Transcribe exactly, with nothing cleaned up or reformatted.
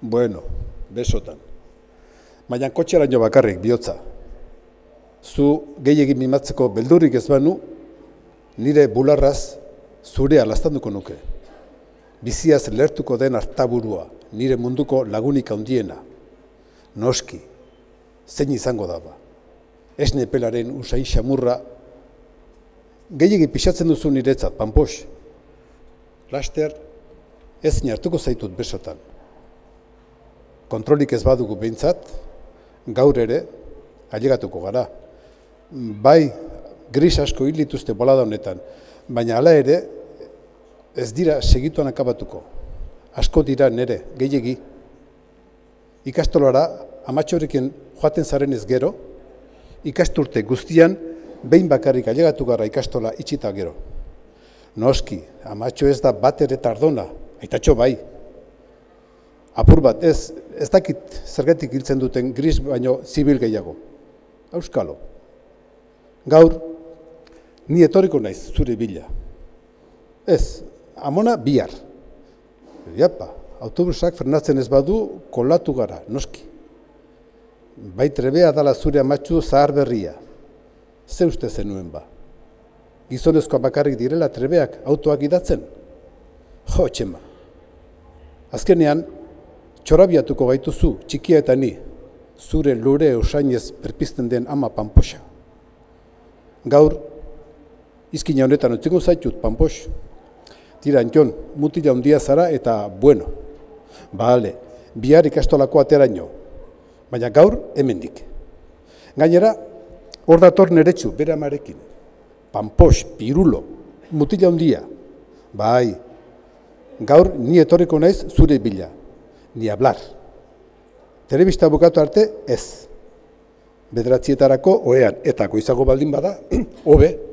Bueno, besotan. Baina kotxeraino bakarrik bihotza. Zu gehiagin mimatzeko beldurrik ez banu, nire bularraz zurea lastanduko nuke. Biziaz lertuko den hartaburua, nire munduko lagunik handiena. Noski, zein izango daba. Esne pelaren usain xamurra, gehiagin pixatzen duzu niretzat, panpox. Laster, ez hartuko zaitut besotan. Kontrolik ez badugu behintzat, gaur ere, ailegatuko gara. Bai, gris asko hil dituzte bolada honetan, baina hala ere, ez dira segituan akabatuko. Asko dira nere, gehiegi. Ikastolara, amatxorekin joaten zaren ez gero, ikasturte guztian, behin bakarrik ailegatu gara ikastola itxita gero. Noski, amatxo ez da bat ere tardona, aitatxo bai. Apur bat, ez, ez dakit zergatik hiltzen duten gris baino zibil gehiago. Auskalo. Gaur, ni etoriko naiz zure bila. Ez, amona bihar. Iapa, autobusak frenatzen ez badu kolatu gara, noski. Bai trebea dala zure amatxu zahar berria. Ze uste zenuen ba. Gizonezkoa bakarrik direla trebeak autoak idatzen. Jo, txema. Azkenean, txorabiatuko gaituzu, txikia eta ni, zure lure osainez perpizten den ama panpoxa. Gaur, izkina honetan utziko zaitut, panpox. Tira, Antion, mutila handia zara eta bueno. Bale, bihar ikastolako ateraino, baina gaur hemendik. Gainera, hor dator neretsu, bere amarekin. Panpox, pirulo, mutila handia. Bai, gaur ni etorriko naiz zure bila. Ni hablar. Telebista bukatu arte, ez. Bederatzietarako, oean, eta goizago baldin bada, hobe.